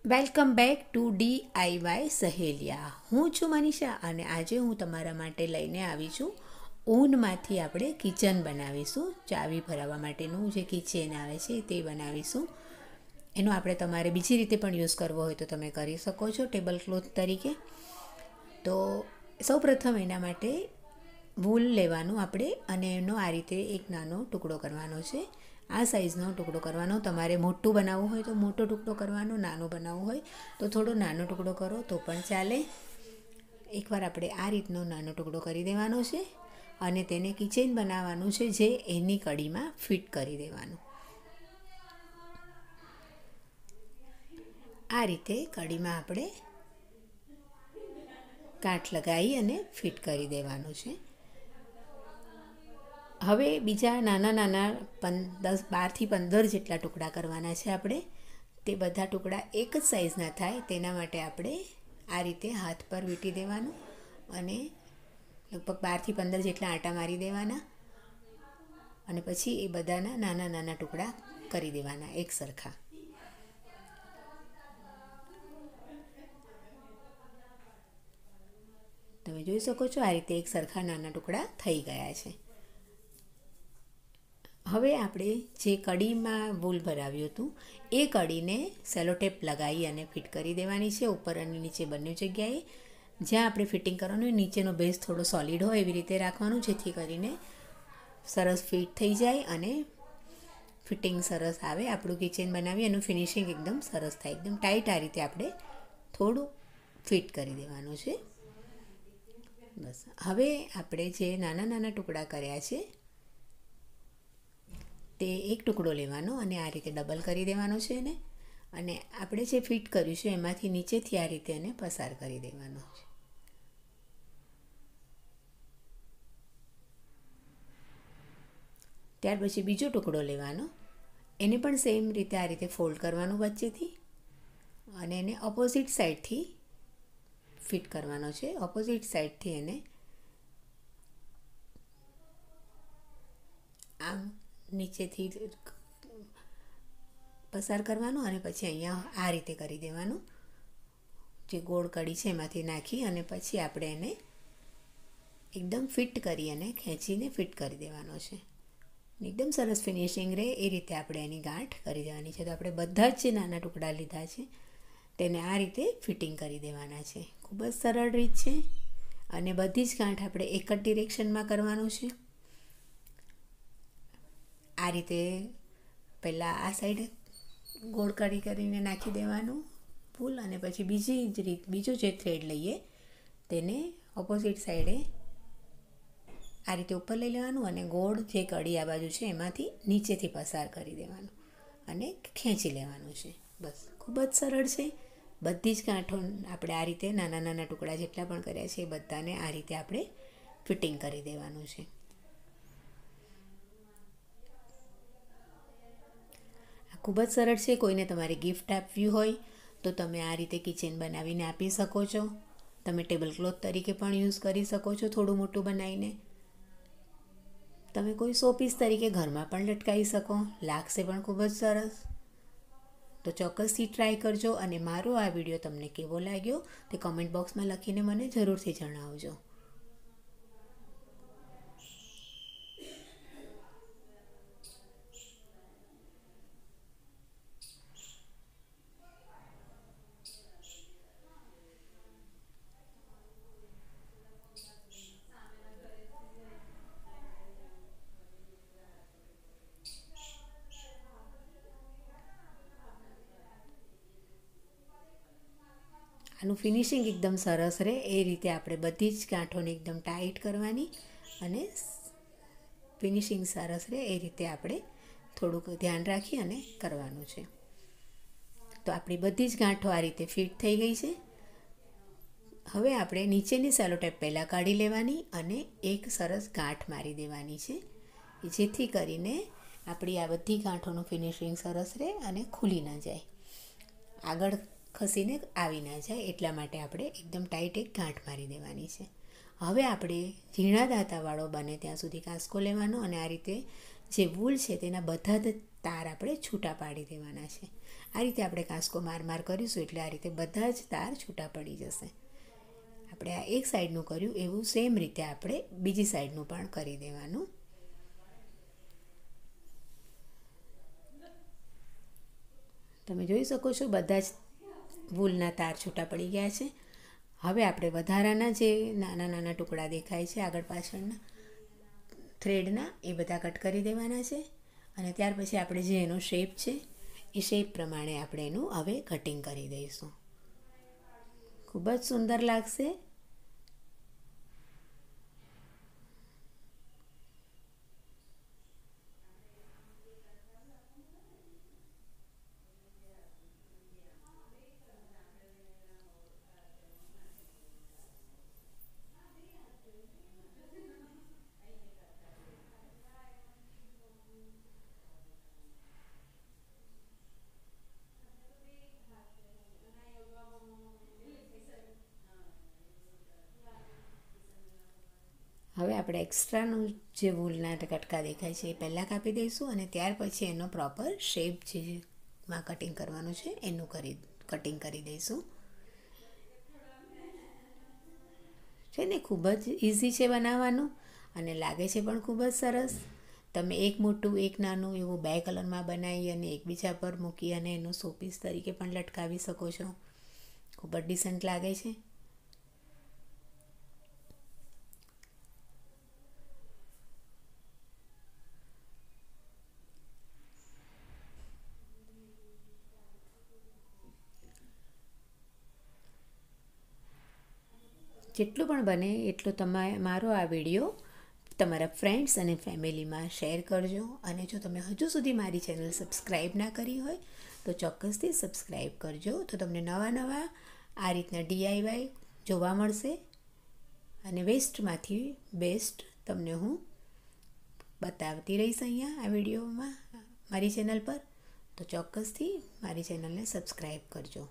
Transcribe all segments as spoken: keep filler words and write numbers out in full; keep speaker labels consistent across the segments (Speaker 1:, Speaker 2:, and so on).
Speaker 1: Welcome back to D I Y Saheliya. હું છું મનીષા અને આજે હું તમારા માટે લઈને આવી છું ઊનમાંથી આપણે કિચન બનાવીશું. ચાવી ભરાવવા માટેનું જે કિચન આવે છે તે બનાવીશું. એનો આપણે તમારે બીજી રીતે પણ યુઝ કરવો હોય તો તમે કરી શકો છો ટેબલ ક્લોથ તરીકે. તો સૌપ્રથમ એના માટે વૂલ લેવાનું આપણે અને એનો આ રીતે એક નાનો ટુકડો કરવાનો છે. આ સાઈઝનો ટુકડો કરવાનો. તમારે મોટું બનાવવું હોય તો મોટો ટુકડો કરવાનો, નાનો બનાવવું હોય તો થોડો નાનો ટુકડો કરો તો પણ ચાલે. એકવાર આપણે આ રીતનો નાનો ટુકડો કરી દેવાનો છે અને તેને કિચન બનાવવાનું છે જે એની કડીમાં ફિટ કરી દેવાનું. આ રીતે કડીમાં આપણે કાંઠ લગાવી અને ફિટ કરી દેવાનું છે. હવે બીજા નાના નાના પં દસ બારથી પંદર જેટલા ટુકડા કરવાના છે આપણે. તે બધા ટુકડા એક જ સાઈઝના થાય તેના માટે આપણે આ રીતે હાથ પર વીંટી દેવાનું અને લગભગ બારથી પંદર જેટલા આંટા મારી દેવાના અને પછી એ બધાના નાના નાના ટુકડા કરી દેવાના એક સરખા. તમે જોઈ શકો છો આ રીતે એક સરખા નાના ટુકડા થઈ ગયા છે. હવે આપણે જે કડીમાં વૂલ ભરાવ્યું હતું એ કડીને સેલોટેપ લગાવી અને ફિટ કરી દેવાની છે ઉપર અને નીચે બંને જગ્યાએ. જ્યાં આપણે ફિટિંગ કરવાનું હોય નીચેનો બેઝ થોડો સોલિડ હોય એવી રીતે રાખવાનું જેથી કરીને સરસ ફિટ થઈ જાય અને ફિટિંગ સરસ આવે. આપણું કિચન બનાવી એનું ફિનિશિંગ એકદમ સરસ થાય. એકદમ ટાઈટ આ રીતે આપણે થોડું ફિટ કરી દેવાનું છે. બસ હવે આપણે જે નાના નાના ટુકડા કર્યા છે તે એક ટુકડો લેવાનો અને આ રીતે ડબલ કરી દેવાનો છે એને અને આપણે જે ફિટ કર્યું છે એમાંથી નીચેથી આ રીતે એને પસાર કરી દેવાનો છે. ત્યાર પછી બીજો ટુકડો લેવાનો, એને પણ સેમ રીતે આ રીતે ફોલ્ડ કરવાનું વચ્ચેથી અને એને ઓપોઝિટ સાઈડથી ફિટ કરવાનો છે. ઓપોઝિટ સાઈડથી એને આમ નીચેથી પસાર કરવાનું અને પછી અહીંયા આ રીતે કરી દેવાનું. જે ગોળ કડી છે એમાંથી નાખી અને પછી આપણે એને એકદમ ફિટ કરી અને ખેંચીને ફિટ કરી દેવાનો છે. એકદમ સરસ ફિનિશિંગ રહે એ રીતે આપણે એની ગાંઠ કરી દેવાની છે. તો આપણે બધા જ જે નાના ટુકડા લીધા છે તેને આ રીતે ફિટિંગ કરી દેવાના છે. ખૂબ જ સરળ રીત છે અને બધી જ ગાંઠ આપણે એક જ ડિરેક્શનમાં કરવાનું છે. આ રીતે પહેલાં આ સાઈડ ગોળ કરી કરીને નાખી દેવાનું ફૂલ અને પછી બીજી જ રીત બીજો જે થ્રેડ લઈએ તેને ઓપોઝિટ સાઈડે આ રીતે ઉપર લઈ લેવાનું અને ગોળ જે કડી આ બાજુ છે એમાંથી નીચેથી પસાર કરી દેવાનું અને ખેંચી લેવાનું છે. બસ ખૂબ જ સરળ છે. બધી જ ગાંઠો આપણે આ રીતે નાના નાના ટુકડા જેટલા પણ કર્યા છે એ બધાને આ રીતે આપણે ફિટિંગ કરી દેવાનું છે. ખૂબ જ સરળ છે. કોઈને તમારે ગિફ્ટ આપવી હોય તો તમે આ રીતે કિચન બનાવીને આપી શકો છો. તમે ટેબલ ક્લોથ તરીકે પણ યુઝ કરી શકો છો થોડું મોટું બનાવીને. તમે કોઈ શોપીસ તરીકે ઘરમાં પણ લટકાવી શકો, લાગશે પણ ખૂબ જ સરસ. તો ચોક્કસથી ટ્રાય કરજો અને મારો આ વિડીયો તમને કેવો લાગ્યો તે કમેન્ટ બોક્સમાં લખીને મને જરૂરથી જણાવજો. આનું ફિનિશિંગ એકદમ સરસ રહે એ રીતે આપણે બધી જ ગાંઠોને એકદમ ટાઈટ કરવાની અને ફિનિશિંગ સરસ રહે એ રીતે આપણે થોડુંક ધ્યાન રાખી અને કરવાનું છે. તો આપણી બધી જ ગાંઠો આ રીતે ફિટ થઈ ગઈ છે. હવે આપણે નીચેની સેલોટેપ પહેલાં કાઢી લેવાની અને એક સરસ ગાંઠ મારી દેવાની છે જેથી કરીને આપણી આ બધી ગાંઠોનું ફિનિશિંગ સરસ રહે અને ખુલી ના જાય, આગળ ખસીને આવી ના જાય એટલા માટે આપણે એકદમ ટાઈટ એક ગાંઠ મારી દેવાની છે. હવે આપણે ઝીણા દાંતાવાળો બને ત્યાં સુધી કાંસકો લેવાનો અને આ રીતે જે વૂલ છે તેના બધા જ તાર આપણે છૂટા પાડી દેવાના છે. આ રીતે આપણે કાંસકો માર માર કરીશું એટલે આ રીતે બધા જ તાર છૂટા પડી જશે. આપણે આ એક સાઈડનું કર્યું એવું સેમ રીતે આપણે બીજી સાઈડનું પણ કરી દેવાનું. તમે જોઈ શકો છો બધા જ વૂલના તાર છૂટા પડી ગયા છે. હવે આપણે વધારાના જે નાના નાના ટુકડા દેખાય છે આગળ પાછળના થ્રેડના એ બધા કટ કરી દેવાના છે. અને ત્યાર પછી આપણે જે એનો શેપ છે એ શેપ પ્રમાણે આપણે એનું હવે કટિંગ કરી દઈશું. ખૂબ જ સુંદર લાગશે. હવે આપણે એક્સ્ટ્રાનું જે વૂલના કટકા દેખાય છે એ પહેલાં કાપી દઈશું અને ત્યાર પછી એનો પ્રોપર શેપ જેમાં કટિંગ કરવાનું છે એનું કરી કટિંગ કરી દઈશું. છે ને ખૂબ જ ઇઝી છે બનાવવાનું અને લાગે છે પણ ખૂબ જ સરસ. તમે એક મોટું એક નાનું એવું બે કલરમાં બનાવી અને એકબીજા પર મૂકી અને એનું શોપીસ તરીકે પણ લટકાવી શકો છો. ખૂબ જ ડિસન્ટ લાગે છે. જેટલું પણ બને એટલો તમે મારો આ વિડીયો તમારા ફ્રેન્ડ્સ અને ફેમિલીમાં શેર કરજો. અને જો તમે હજુ સુધી મારી ચેનલ સબસ્ક્રાઈબ ના કરી હોય તો ચોક્કસથી સબસ્ક્રાઈબ કરજો. તો તમને નવા નવા આ રીતના ડીઆઈવાય જોવા મળશે અને વેસ્ટમાંથી બેસ્ટ તમને હું બતાવતી રહીશ અહીંયા આ વિડીયોમાં મારી ચેનલ પર. તો ચોક્કસથી મારી ચેનલને સબસ્ક્રાઈબ કરજો.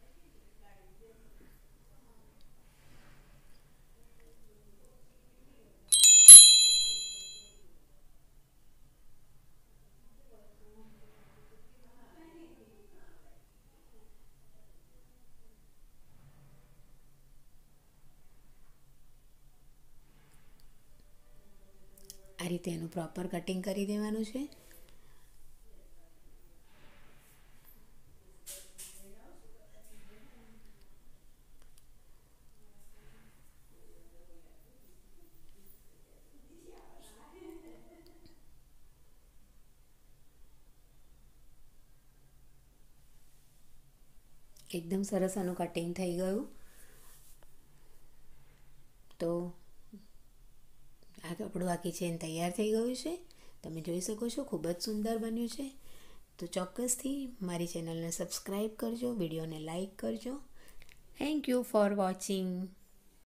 Speaker 1: આ રીતે એનું પ્રોપર કટિંગ કરી દેવાનું છે. એકદમ સરસ આનું કટિંગ થઈ ગયું. તો આ આપણું આ કિચન તૈયાર થઈ ગયું છે. તમે જોઈ શકો છો ખૂબ જ સુંદર બન્યું છે. તો ચોક્કસથી મારી ચેનલને સબસ્ક્રાઈબ કરજો, વિડીયોને લાઈક કરજો. Thank you for watching.